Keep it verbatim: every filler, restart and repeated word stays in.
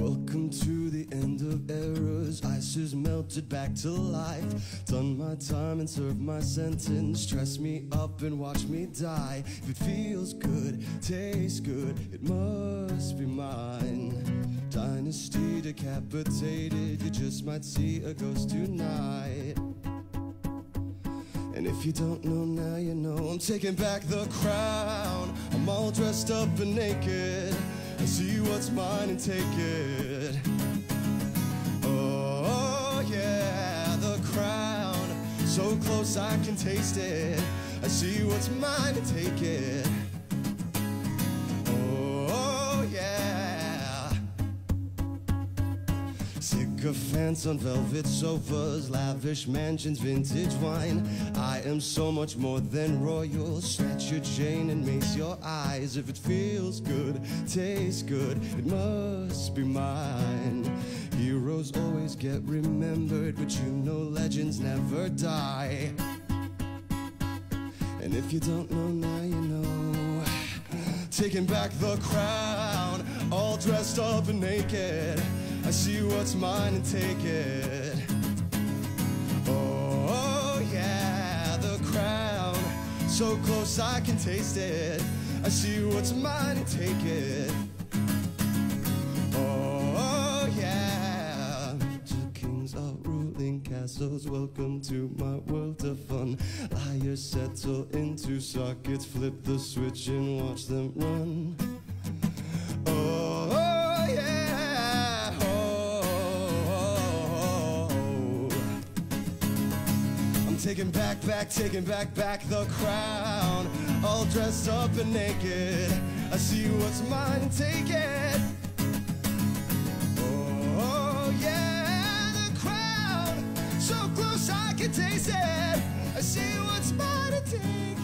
Welcome to the end of eras. Ice is melted back to life. Done my time and served my sentence. Dress me up and watch me die. If it feels good, tastes good, it must be mine. Dynasty decapitated, you just might see a ghost tonight. And if you don't know now, you know I'm taking back the crown. I'm all dressed up and naked. I see what's mine and take it. Oh yeah, the crown, so close I can taste it. I see what's mine and take it. Oh yeah. Sycophants on velvet sofas, lavish mansions, vintage wine. I am so much more than royal. Snatch your chain and mace your eyes. If it feels good, tastes good, it must be mine. Heroes always get remembered, but you know legends never die. And if you don't know now, you know. Taking back the crown, all dressed up and naked. I see what's mine and take it. Oh yeah, the crown, so close I can taste it. I see what's mine and take it. Oh yeah, two kings are ruling castles. Welcome to my world of fun. Liars settle into sockets. Flip the switch and watch them run. Oh yeah, oh, oh, oh, oh. I'm taking back, back, taking back, back the crown. All dressed up and naked. I see what's mine and take it. Oh yeah, the crown, so close I can taste it. I see what's mine and take it.